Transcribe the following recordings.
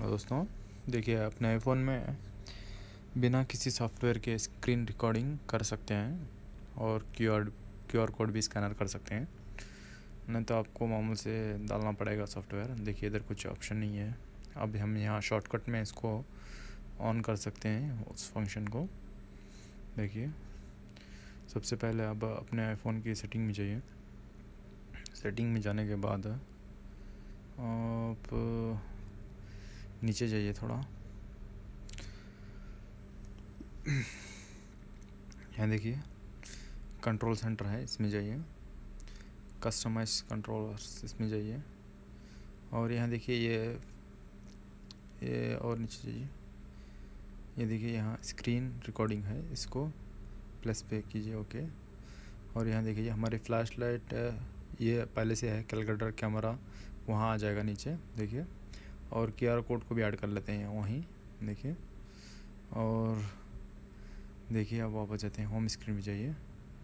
दोस्तों देखिए, अपने आईफोन में बिना किसी सॉफ्टवेयर के स्क्रीन रिकॉर्डिंग कर सकते हैं और क्यूआर कोड भी स्कैनर कर सकते हैं। नहीं तो आपको मामूल से डालना पड़ेगा सॉफ्टवेयर। देखिए, इधर कुछ ऑप्शन नहीं है। अब हम यहाँ शॉर्टकट में इसको ऑन कर सकते हैं, उस फंक्शन को। देखिए, सबसे पहले अब अपने आईफोन की सेटिंग में जाइए। सेटिंग में जाने के बाद आप नीचे जाइए थोड़ा। यहाँ देखिए कंट्रोल सेंटर है, इसमें जाइए। कस्टमाइज कंट्रोलर्स, इसमें जाइए। और यहाँ देखिए ये और नीचे जाइए। ये देखिए यहाँ स्क्रीन रिकॉर्डिंग है, इसको प्लस पे कीजिए, ओके। और यहाँ देखिए हमारी फ्लैश लाइट ये पहले से है, कैलकुलेटर कैमरा वहाँ आ जाएगा नीचे, देखिए। और क्यूआर कोड को भी ऐड कर लेते हैं वहीं, देखिए। और देखिए अब वापस जाते हैं, होम स्क्रीन में जाइए।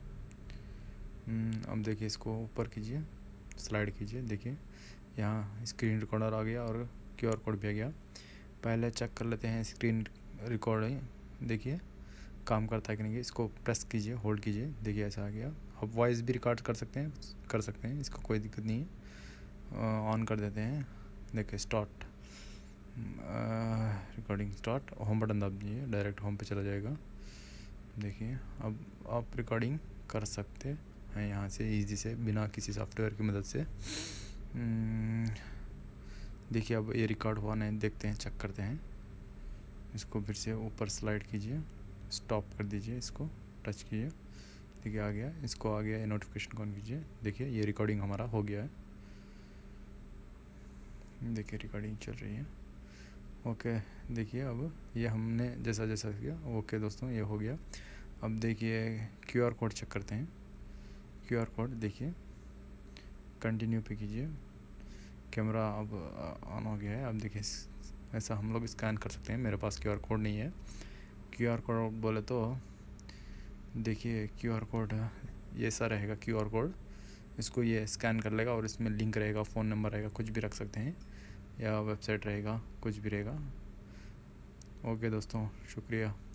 अब देखिए इसको ऊपर कीजिए, स्लाइड कीजिए। देखिए यहाँ स्क्रीन रिकॉर्डर आ गया और क्यूआर कोड भी आ गया। पहले चेक कर लेते हैं स्क्रीन रिकॉर्डिंग, देखिए काम करता है कि नहीं। इसको प्रेस कीजिए, होल्ड कीजिए, देखिए ऐसा आ गया। अब वॉइस भी रिकॉर्ड कर सकते हैं, इसका कोई दिक्कत नहीं है। ऑन कर देते हैं, देखिए start recording start. Home button दबा दीजिए, डायरेक्ट होम पे चला जाएगा। देखिए अब आप रिकॉर्डिंग कर सकते हैं यहाँ से इजी से, बिना किसी सॉफ्टवेयर की मदद से। देखिए अब ये रिकॉर्ड हुआ नहीं, देखते हैं, चेक करते हैं। इसको फिर से ऊपर स्लाइड कीजिए, स्टॉप कर दीजिए, इसको टच कीजिए, देखिए आ गया। इसको आ गया, ये नोटिफिकेशन ऑन कीजिए। देखिए ये रिकॉर्डिंग हमारा हो गया है, देखिए रिकॉर्डिंग चल रही है, ओके। देखिए अब ये हमने जैसा जैसा किया, ओके दोस्तों ये हो गया। अब देखिए क्यूआर कोड चेक करते हैं। क्यूआर कोड देखिए, कंटिन्यू पे कीजिए। कैमरा अब ऑन हो गया है। अब देखिए ऐसा हम लोग स्कैन कर सकते हैं। मेरे पास क्यूआर कोड नहीं है। क्यूआर कोड बोले तो देखिए क्यूआर कोड ये सा रहेगा क्यूआर कोड। इसको ये स्कैन कर लेगा और इसमें लिंक रहेगा, फ़ोन नंबर रहेगा, कुछ भी रख सकते हैं, या वेबसाइट रहेगा, कुछ भी रहेगा। ओके दोस्तों, शुक्रिया।